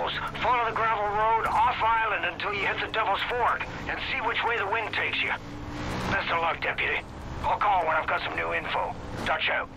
goes. Follow the gravel road off island until you hit the Devil's Fork, and see which way the wind takes you. Best of luck, Deputy. I'll call when I've got some new info. Dutch out.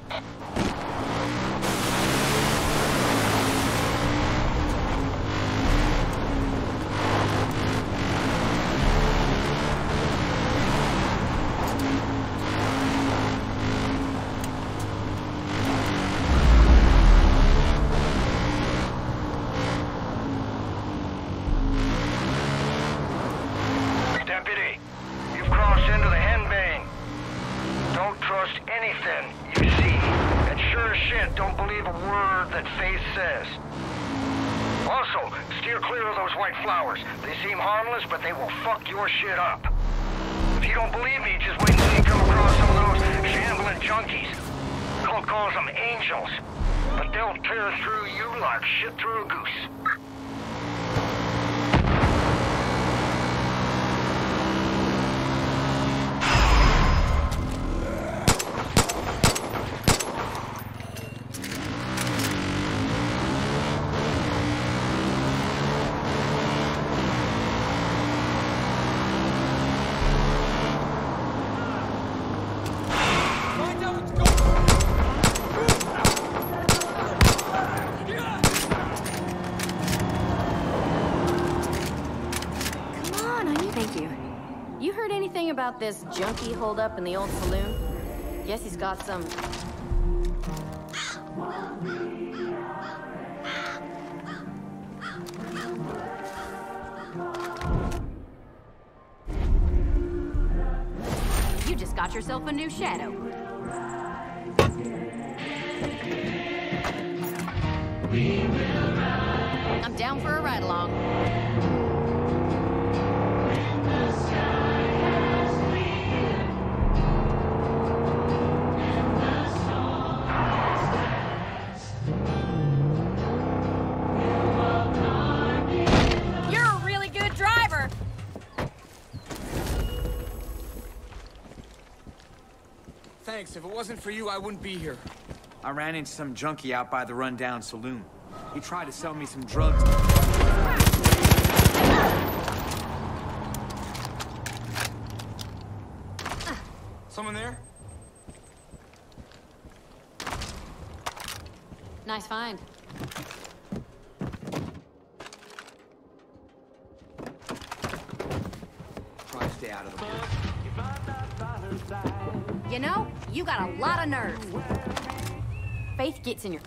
Deputy, you've crossed into the henbane. Don't trust anything you see. And sure as shit, don't believe a word that Faith says. Also, steer clear of those white flowers. They seem harmless, but they will fuck your shit up. If you don't believe me, just wait until you come across some of those shambling junkies. Cult calls them angels. But they'll tear through you like shit through a goose. About this junkie holdup in the old saloon? Guess he's got some... You just got yourself a new shadow. I'm down for a ride-along. Thanks. If it wasn't for you, I wouldn't be here. I ran into some junkie out by the rundown saloon. He tried to sell me some drugs. Someone there? Nice find. Try to stay out of the way. You know, you got a lot of nerve. Faith gets in your...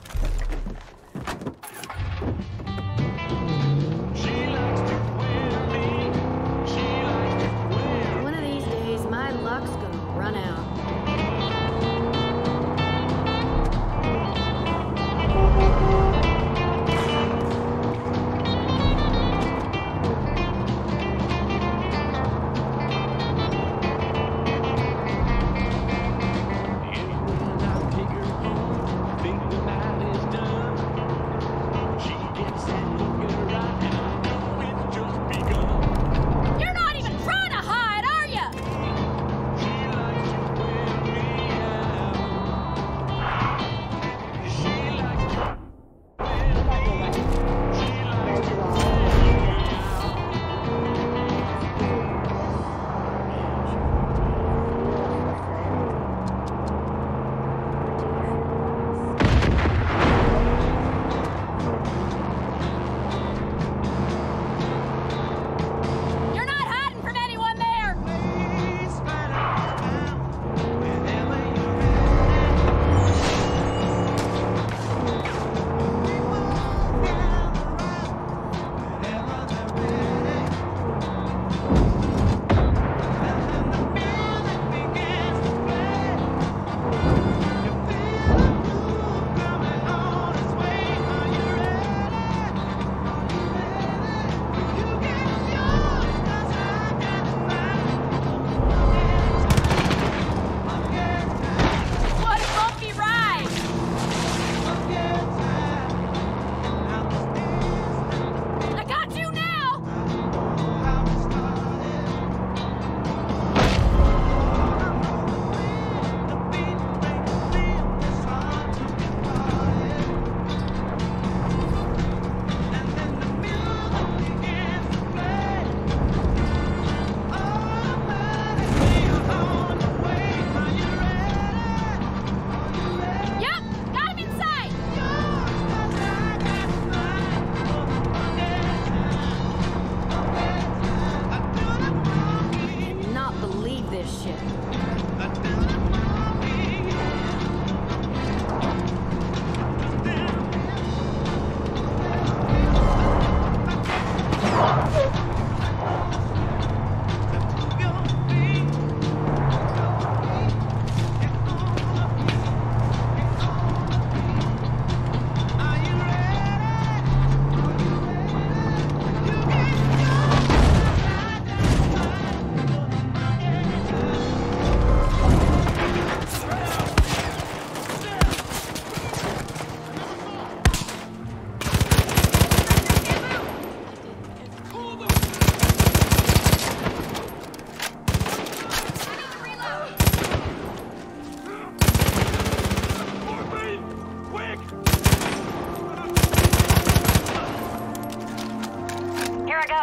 One of these days, my luck's gonna run out.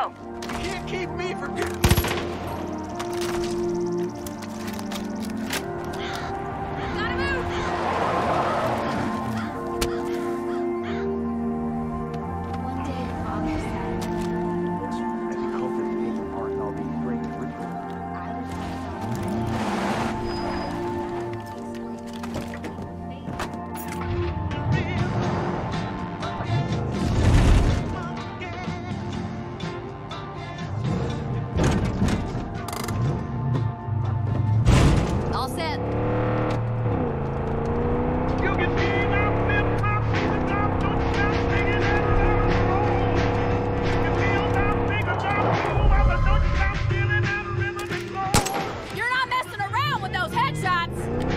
go. You can't keep me from... Gotta move. One day, Father said, As you hope that you take your part, I'll be great to root for. All set. You're not messing around with those headshots.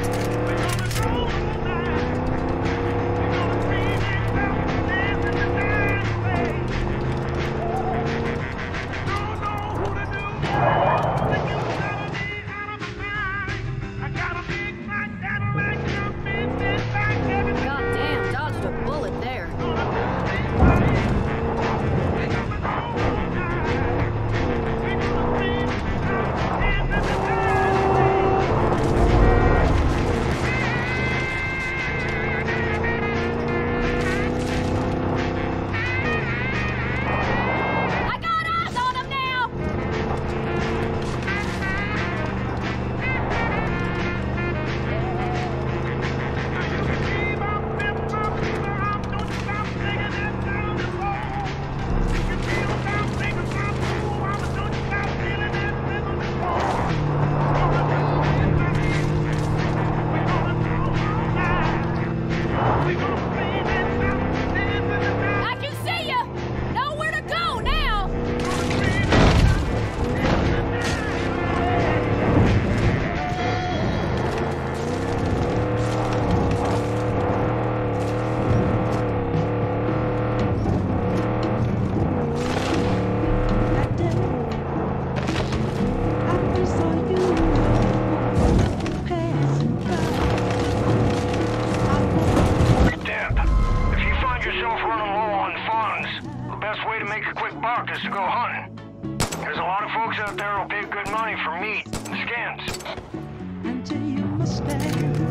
Goddamn, dodged a bullet there. I got eyes on him now! I can see you! Nowhere to go now! Deb, if you find yourself running low on funds, the best way to make a quick buck is to go hunting. There's a lot of folks out there who'll pay good money for meat and skins. Until you must stay.